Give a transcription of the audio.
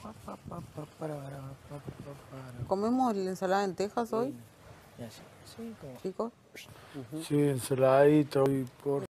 ¿Comemos la ensalada de lentejas hoy, Ya, sí, como... chicos? Sí, ensaladita hoy por